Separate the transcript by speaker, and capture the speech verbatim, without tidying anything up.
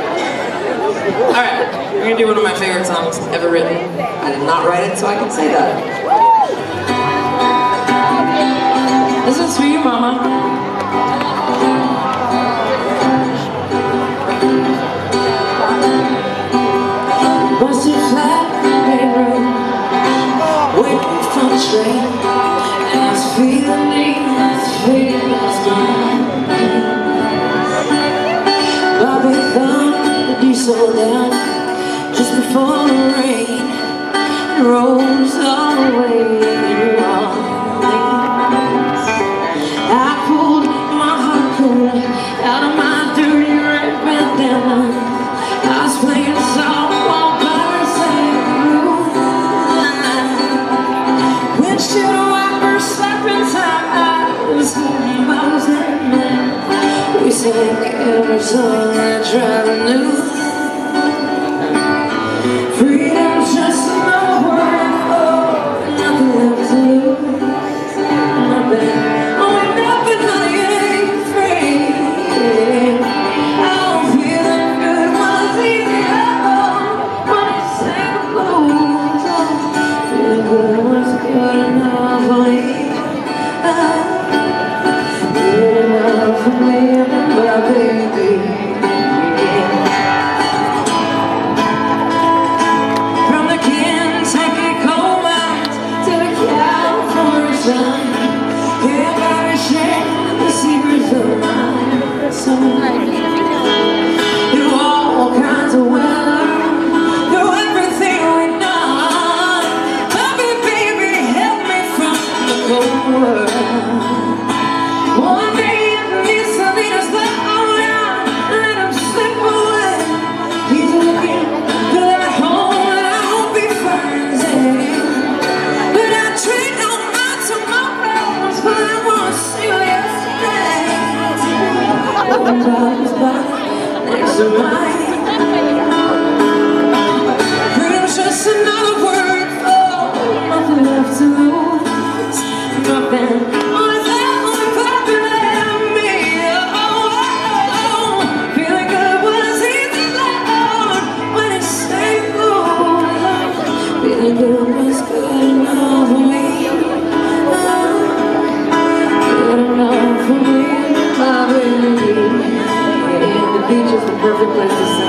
Speaker 1: Alright, we're gonna do one of my favorite songs ever written. I did not write it, so I can say that. This is for you, Mama. Busted flat bedroom, waiting for the train, and I was feeling, I was feeling, I was gone. Bobby thumbed the diesel down just before the rain rolls all the way around. I pulled my heart cool out of my dirty red bandana. I was playing softball by the same room. Windshield wipers slapping tires, holding bottles and men. We sang every song I tried to know. Freedom's just another word for nothing left to lose. Nothing, oh nothing, honey, ain't free. I'm feeling good, was easy, oh, when I sang the blues. Feeling good was good enough for me. Good enough for me and my baby. Through all kinds of weather, through everything we know, Bobby, baby, help me from the cold world. One day it needs to lead us all out, let him slip away. He's looking good at home, and I hope he finds it. But I trade all my tomorrows, but I want to see you yesterday. Everybody's back next to mine. Freedom's just another word for nothing left to lose. Nothing. Only that only popping at me. Oh, oh, oh. Feeling good was easy loud when it stayed good. Feeling good was good enough for me. Good enough for me, my baby. The beach is the perfect place to